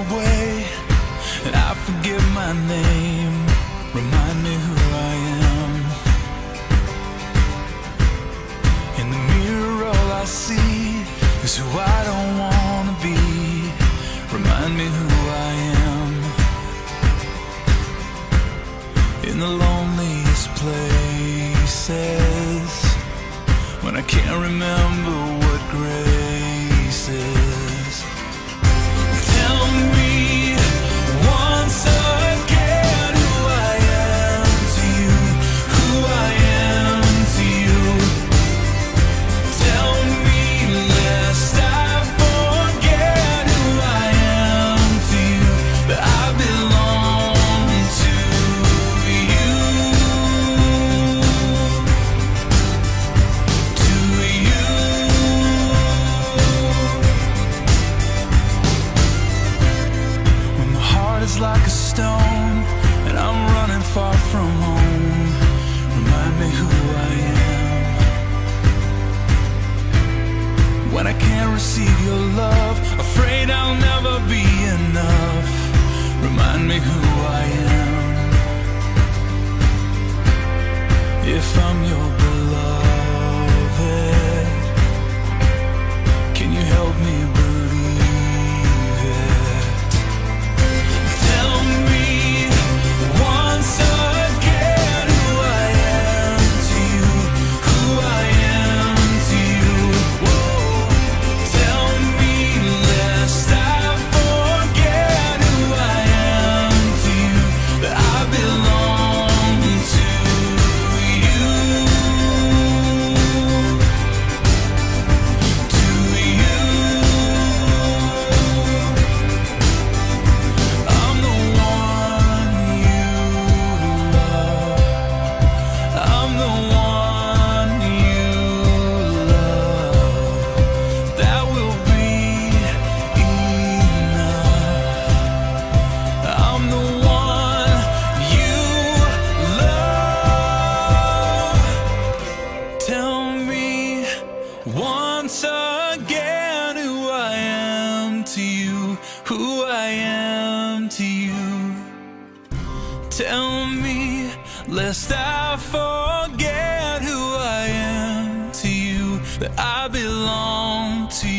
way, and I forget my name. Remind me who I am. In the mirror all I see is who I don't wanna be. Remind me who I am. In the loneliest places, when I can't remember what grace is. Tell me once again who I am to you, who I am to you. Tell me lest I forget who I am to you, that I belong to you, to you. When the heart is like a stone and I'm running far from home, remind me who I am. When I can't receive your love, afraid I'll never be enough, remind me who I am. If I'm your beloved, can you help me believe it? Tell me once again who I am to you, who I am to you. Whoa. Tell me lest I forget who I am to you, that I belong to you, to you. I'm the one you love. I'm the one you love. That will be enough. I'm the one you love. Tell me once again who I am to you, who I am to you. Tell me lest I forget who I am to you, that I belong to